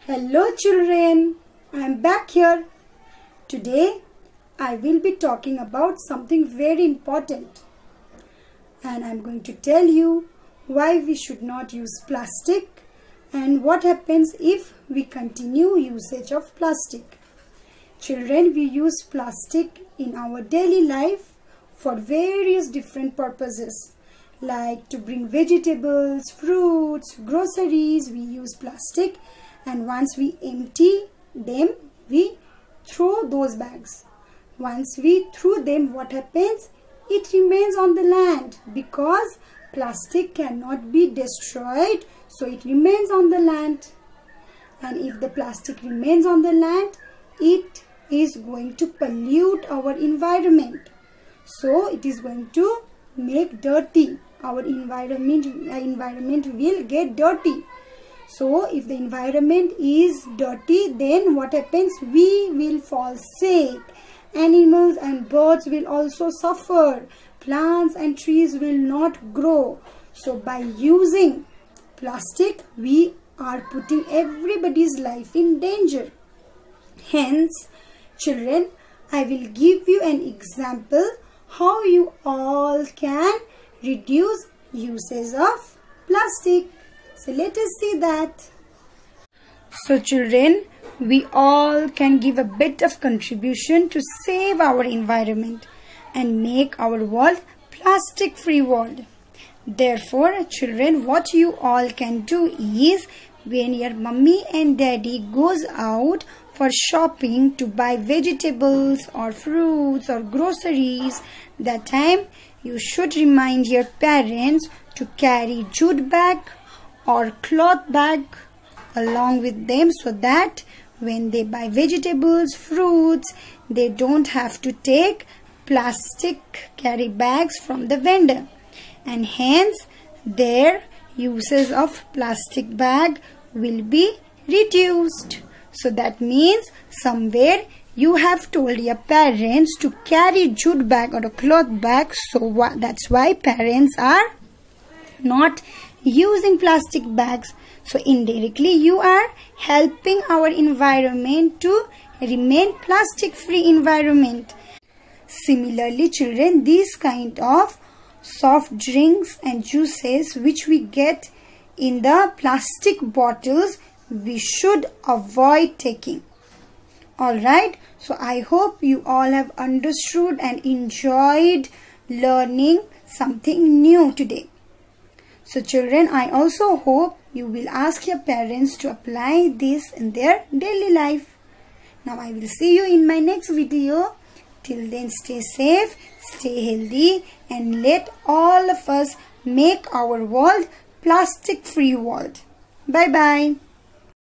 Hello children, I am back here. Today I will be talking about something very important, and I am going to tell you why we should not use plastic and what happens if we continue usage of plastic. Children, we use plastic in our daily life for various different purposes, like to bring vegetables, fruits, groceries. We use plastic, and once we empty them, we throw those bags. Once we throw them, what happens? It remains on the land because plastic cannot be destroyed, so it remains on the land. And if the plastic remains on the land, it is going to pollute our environment. So it is going to make dirty. Our environment will get dirty. So if the environment is dirty, then what happens? We will fall sick. Animals and birds will also suffer. Plants and trees will not grow. So by using plastic, we are putting everybody's life in danger. Hence, children, I will give you an example how you all can reduce usage of plastic. So let us see that. So children, we all can give a bit of contribution to save our environment and make our world plastic free world. Therefore, children, what you all can do is, when your mummy and daddy goes out for shopping to buy vegetables or fruits or groceries, that time you should remind your parents to carry jute bag or cloth bag along with them, so that when they buy vegetables, fruits, they don't have to take plastic carry bags from the vendor, and hence their uses of plastic bag will be reduced. So that means somewhere you have told your parents to carry jute bag or a cloth bag, so that's why parents are not using plastic bags. So indirectly you are helping our environment to remain plastic free environment. Similarly children, these kind of soft drinks and juices which we get in the plastic bottles, we should avoid taking. Alright, so I hope you all have understood and enjoyed learning something new today. So children, I also hope you will ask your parents to apply this in their daily life. Now I will see you in my next video. Till then, stay safe, stay healthy, and let all of us make our world plastic free world. Bye bye.